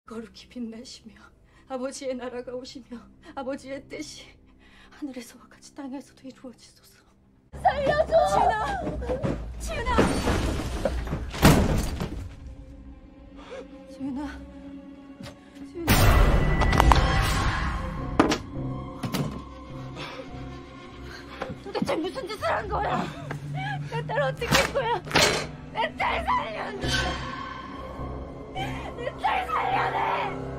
거룩히 빛나시며 아버지의 나라가 오시며 아버지의 뜻이 하늘에서와 같이 땅에서도 이루어지소서. 살려줘! 지은아! 지은아! 지은아! 지은아! 도대체 무슨 짓을 한 거야? 내 딸 어떻게 할 거야? 내 딸 살려내! 내 딸 살려내!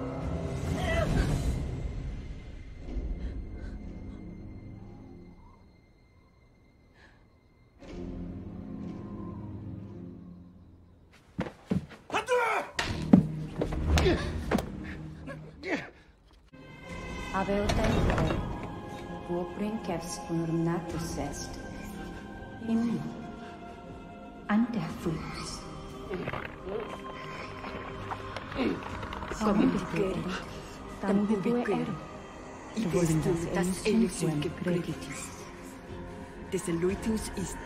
Aveu tempo, vou brincaps unurnatosest. Himmel, an der Fuß. Komm die Göre, dann hubere y desde das elección que preditis. Desde Luitus ist.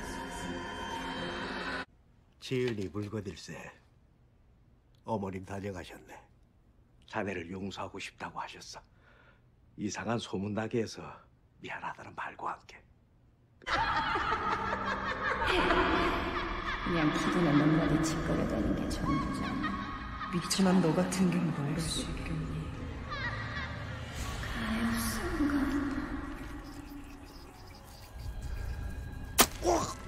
지은이 물건일세. 어머님 다녀가셨네. 자네를 용서하고 싶다고 하셨어. 이상한 소문나게 해서 미안하다는 말과 함께. 그냥 기분에 넘나게 짓거려대는 게 전부잖아. 미천한 너 같은 게 뭘 수 있겠니? 가엾은 건